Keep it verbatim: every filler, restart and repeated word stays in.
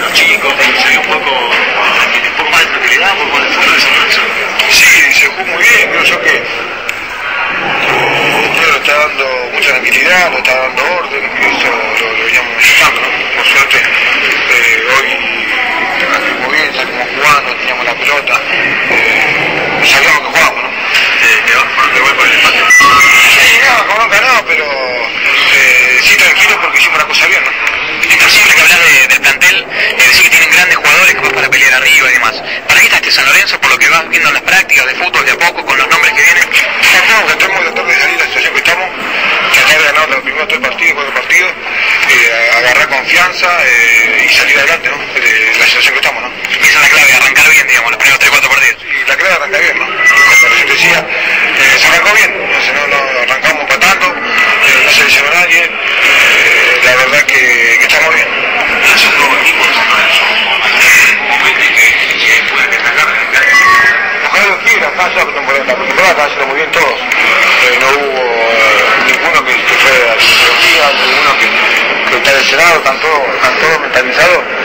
los chicos, se vio un poco, un poco más de tranquilidad, un poco de fútbol de San Lorenzo. Sí, se jugó muy bien, creo yo que le está dando mucha tranquilidad, le está dando orden, eso lo, lo veníamos necesitando, ¿no? Por suerte, eh, hoy muy bien, salimos jugando, teníamos la pelota, eh, sabíamos que jugábamos, ¿no? Eh, ¿De vuelta por el empate? Sí, no, como nunca no, pero eh, sí tranquilo porque hicimos la cosa bien, ¿no? Esto siempre que hablas de, del plantel, eh, decís que tienen grandes jugadores que van para pelear arriba y demás. ¿Para qué está este San Lorenzo, por lo que vas viendo en las prácticas de fútbol de a poco, con los nombres que vienen? No, que tenemos que tratar de salir de la situación que estamos, tratar de ganar los primeros tres partidos, cuatro partidos, eh, agarrar confianza eh, y salir adelante, ¿no? De la situación que estamos, ¿no? Esa es la clave, arrancar bien, digamos, los primeros tres, cuatro partidos. Y la clave arranca bien, ¿no? Como yo decía, eh, se arrancó bien, entonces no, no arrancamos empatando, eh, no se lesionó nadie, eh, la verdad que, que estamos bien. Es un nuevo equipo de San Lorenzo, un momento que, que puede destacar en el área. Ojalá lo quiera, acá ya la temporada está haciendo muy bien todos. Eh, no hubo eh, ninguno que, que fue a la cirugía, ninguno que, que está lesionado, están todos, están todos mentalizados